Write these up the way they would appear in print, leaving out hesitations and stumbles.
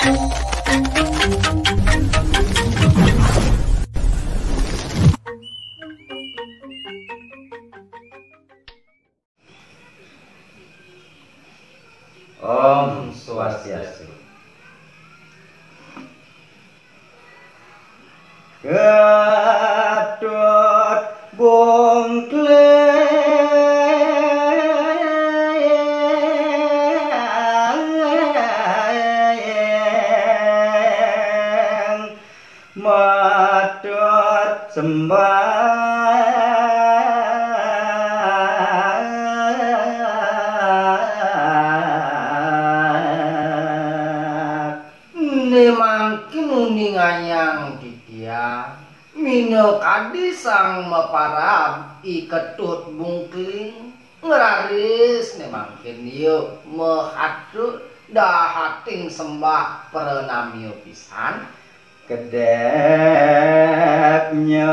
Om Swastiastu. Ketut bungkleng matut sembah mangkin uninganyang titiang mino kadi sang maparab iketut bungkling ngeraris ne mangkin yuk mehatut dahating sembah prenamio pisan kedepnya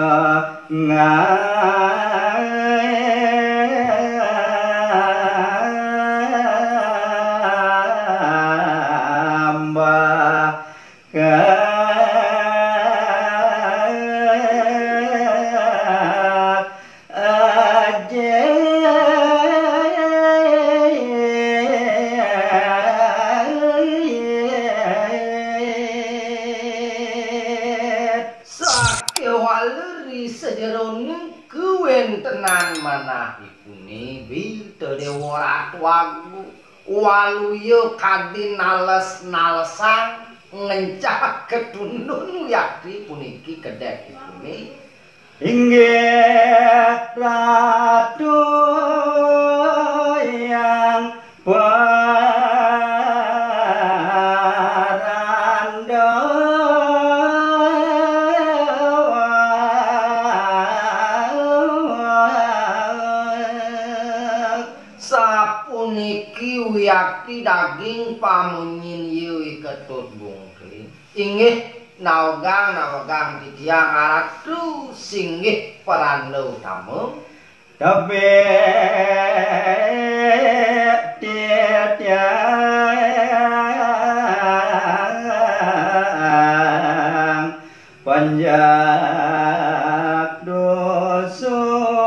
sejeroning kewentenan manah ipune bita dewa ratu agung waluya kadi nales-nalesan ngencah ketundun yakti puniki kedek ipune inggih ratu yang yakti daging pamunyin yui ketut bungkling inggih naogang titiang aratu singgih perando tamu tapi tiang panjak dosa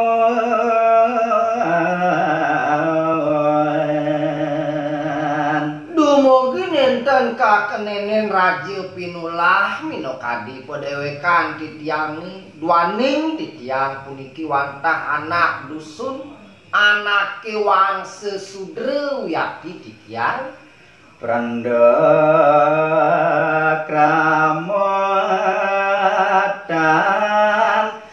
kakenenen raja pinulah minokadi pedewekan titiang duaning titiang puniki wantah anak dusun anak kewang sesudra yakti titiang pranda kramatan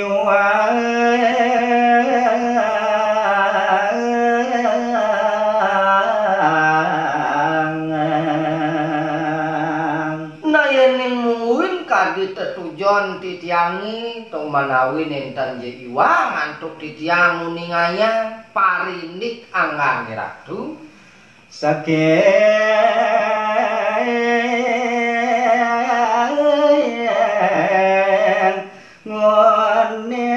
tetujon titiangi tong manawi nenten je iwang antuk titiang uninganya parinik anggan ratu saken ngone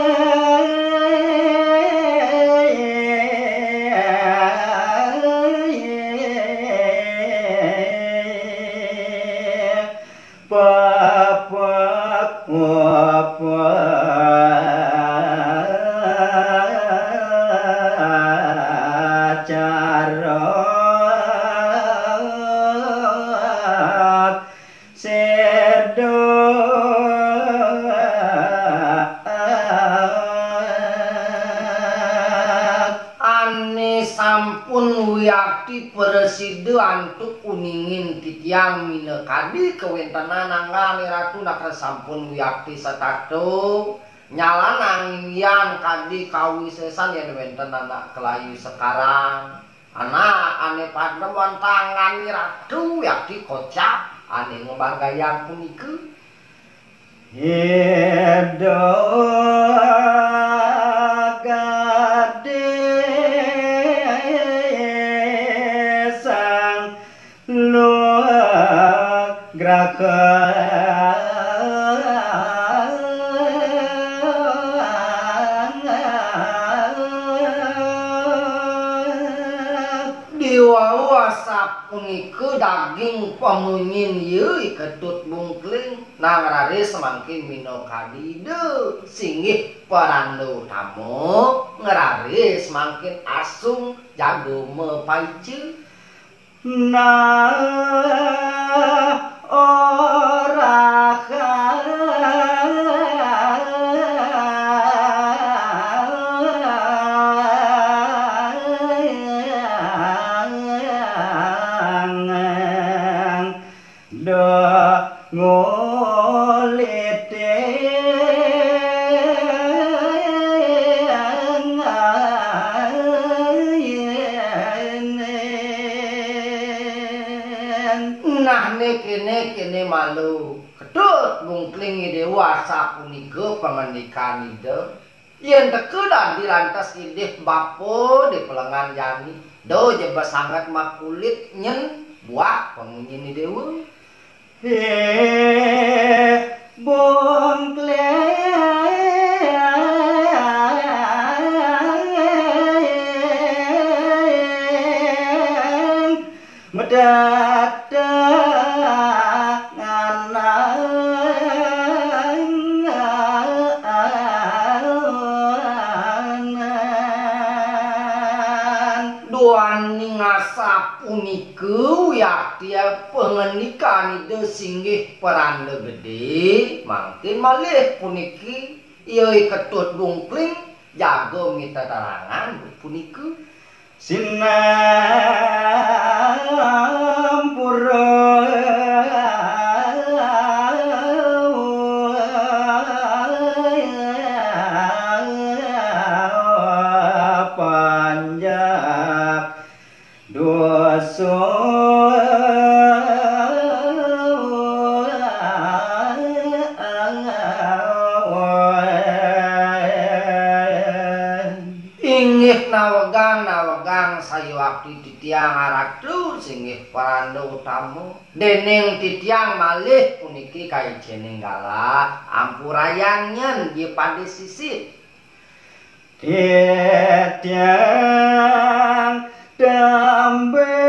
Preside antuk uningin titiang minekadi kewentenan anggali ratu nak sampun wiyakti satato nyalanang yang kadi kawisesan yen wenten anak kelayu sekarang anak ane pademan tangani ratu yakti kocap ane ngebagayang puniku Yedo asa punika daging pamunyin yeuy ketut bungkling nang raris semangkin mino kadide singgih parando tamu ngeraris semangkin asung jago mepaice nah ora kene malu ketut bungkling dewa sapunika pangandikan ide yen tekedan dilantas idih bapo di pelengan yani do jeba sangat makulit nyen buah pengunyin dewa bungkling medada uniku ya tiap pengendikan ide singgih peranda gede makin malih puniki ieu ketut bungkling jago minta tarangan puniku sinampura nawegang sayu abdi titiang aratu singgih paranda utamu dening titiang malih puniki kaejening gala ampurayan nyen nggih padhe sisit titiang dambe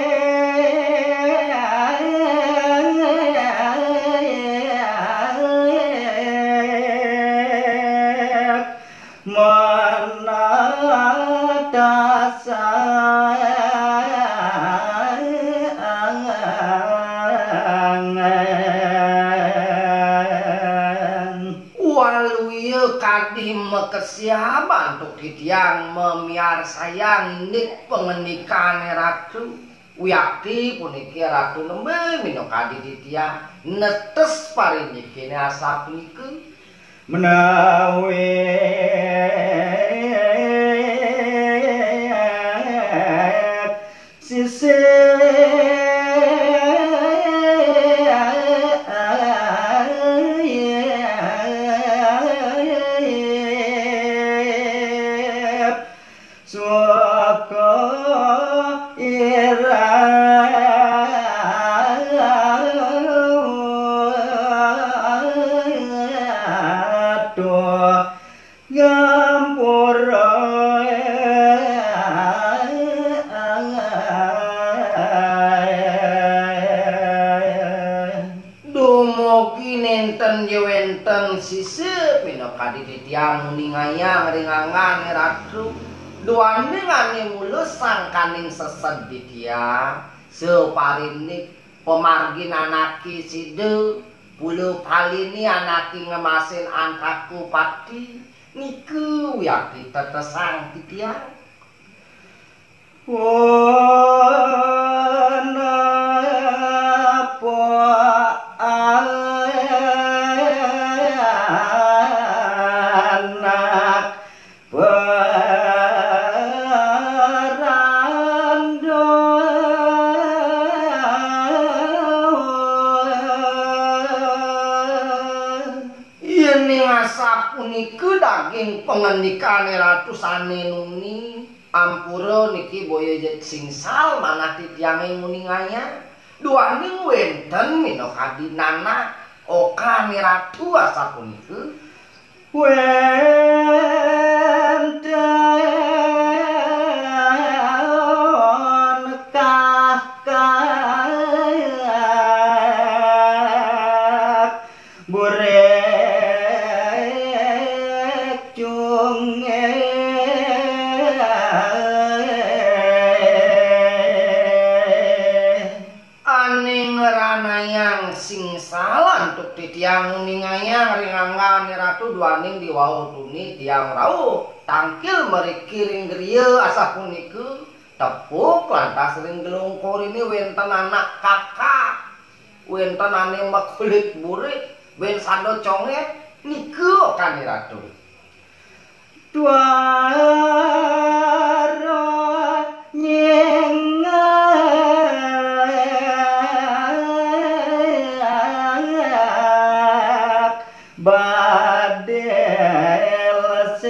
kesiapan untuk titiang memiar sayang nit pengendikan ratu Wiyakti puniki ratu nembe minokadi titiang netes pariniki asa puniki menawi sisip minokadi titiang ningayang ringangan ratu duandingane mulus sangkaning sesed titiang separinik pemargin anaki side bulu palini anaki ngemasin antaku pati niku Wiyakti tetesang titiang pengendikane ratu sane nuni ampura niki boyo singsal manah titiange muningaya duaning wenten minokadi nana okane ratu asa punika wenten burek cunge aning ranayang sing salah untuk titiang ningayang ringangan ratu duaning diwau tuni tiang rauh tangkil meriki ring griya asa puniku tepuk lantas ring gelungkur ini wenten anak kakak wenten ane makulit burik ben sando conget niku kan ratu Dwara nyengak badel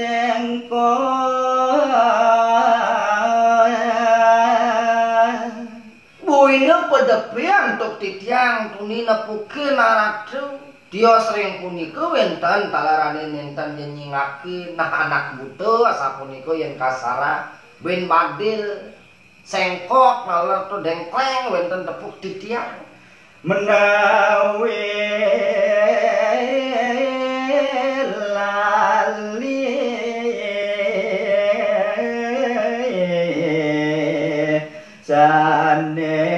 sengkok buina pedepian tuk titiang tuni nepukeun ratu dia sering punika wenten talarane nenten nyingaki nah anak buta asa punika yen kasara ben badil sengkok nalar tu dengkleng wenten tepuk titiang menawi lali sane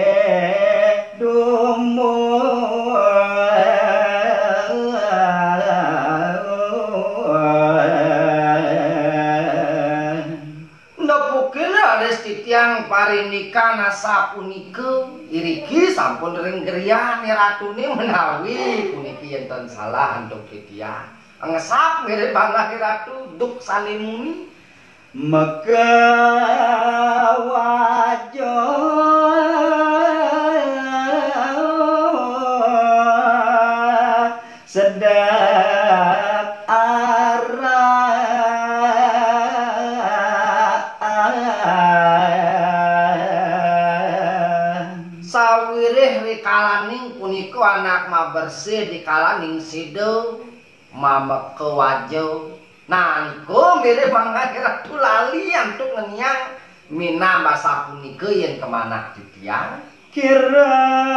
titiang parinika nasa punika iriki sampun ring griya ratune menawi puniki enten salah untuk titiang ngesap mirip banget ratu duk salimuni maka wajo sedap sawirih rikalaning punika anak mabersih dikalaning sido mamek kewajo nah niku mirip banget ratu lali antuk ngenyang mina basa punika yen kemana titiang kira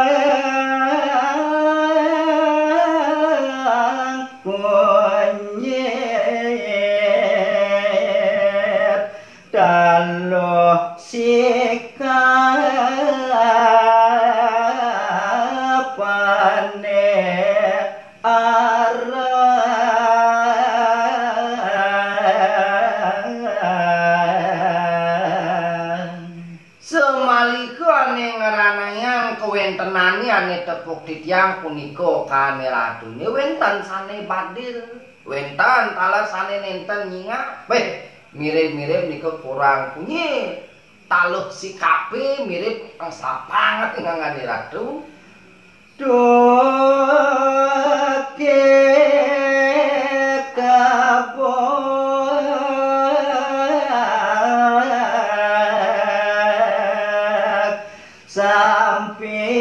konyet dalo sikapane semaliku ane ngeranayang kewentenani ane tepuk titiang punika kane ratune wenten sane badil wenten talah sane nenten nyingak beh mirip-mirip niku kurang kunyi taluh sikape mirip angsa banget ngangane ratu doke kabo sampai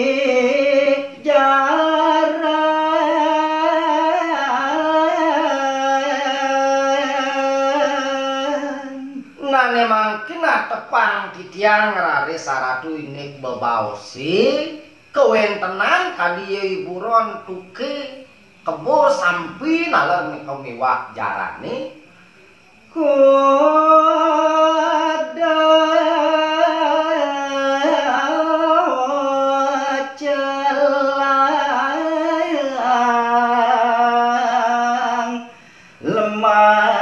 nane mangkin tepang titiang rare saratu inik bebaosi kewentenan kadieu iburon tuke kebo sampi nalar nika miwah jarane kuda celang lemah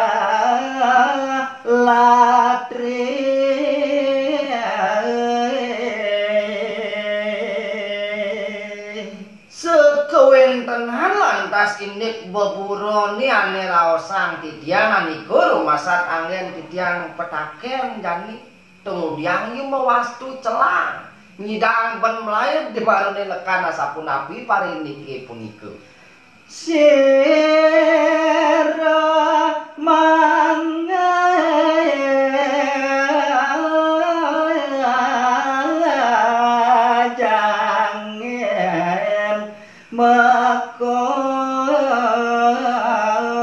latri sekewentenan lantas indik beburoni ane raosang titiang niku rumasak angin titiang petaken jani kemudian yu mewastu celang nyidang ben melayu di barone lekan asapun api pariniki puniku sira mangajangen mako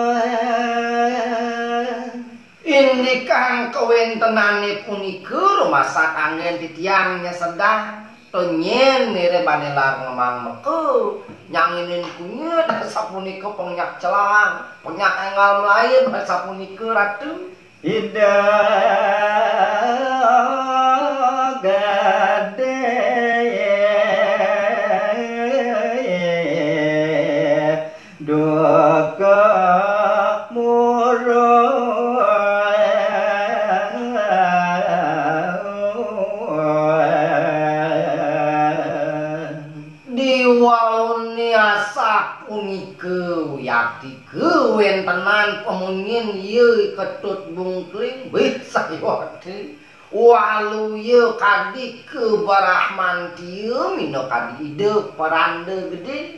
ini kang kewentenane puniku masa kangen titiangnya sedang tonyen mere banelar ngemang meko nyanginin kunyet sapunika pengyak celang pengyak enggal melayu sapunika ratu ida gade doka muro diwaluni asa punika yakti kewentenan pemunyin ye ketut bungkling wih sayawati walu ye kadi kebarahman tieu mino kadi ide parande gede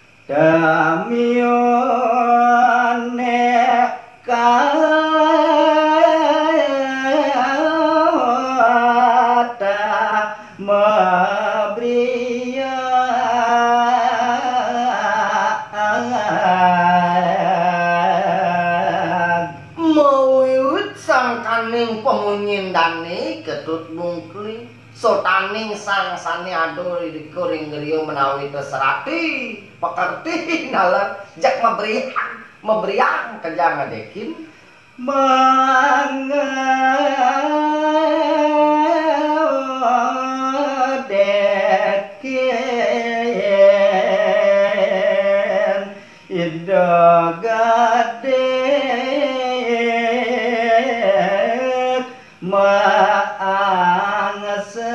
damione kata mabria mawiwit sang kaning pemunyin dane ketut bungkling sotaning sang sane ado riko ring griya menawi terserati pekerti nalar jak meberiang kejang ngadekin mangadekin ida gade maang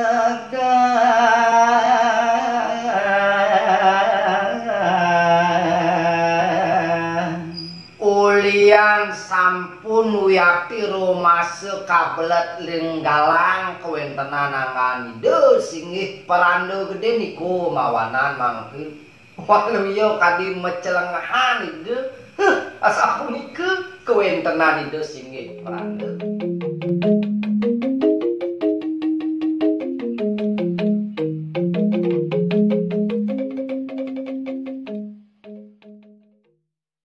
ulian sampun wiyati romase kabelet linggalang kewentenan anganide singih perando gede niku mawanan mangke waluyo kadi mecelengahan ide asa punika kewentenan ide singih perando